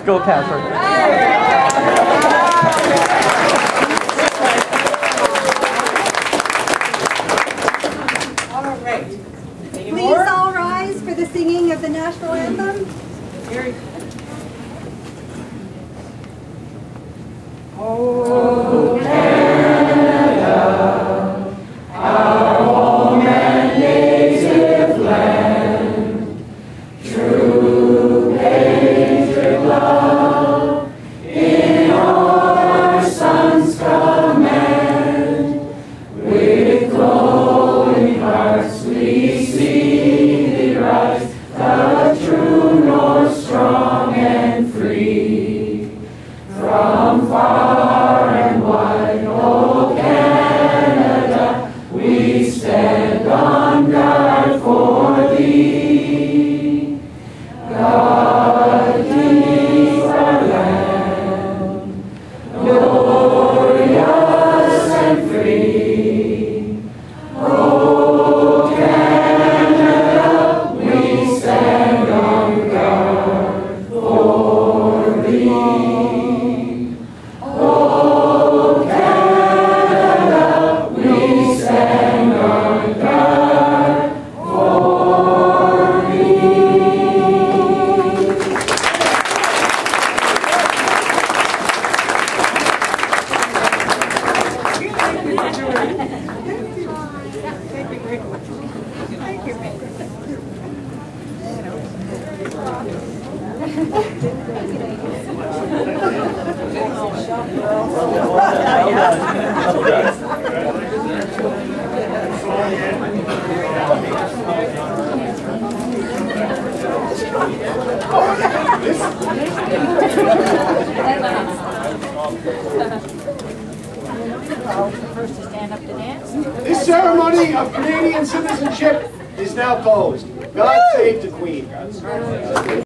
Go, Catherine. All right. Please all rise for the singing of the national anthem. Very good. Oh, Canada, our home and native land, true patriot love, in our sons' command, with glowing hearts we see thee rise, the true north, strong and free, from far and wide, oh Canada, we stand on guard for thee. God keep our land, glorious and free. Oh Canada, we stand on guard for thee. This ceremony of Canadian citizenship is now closed. God save the Queen.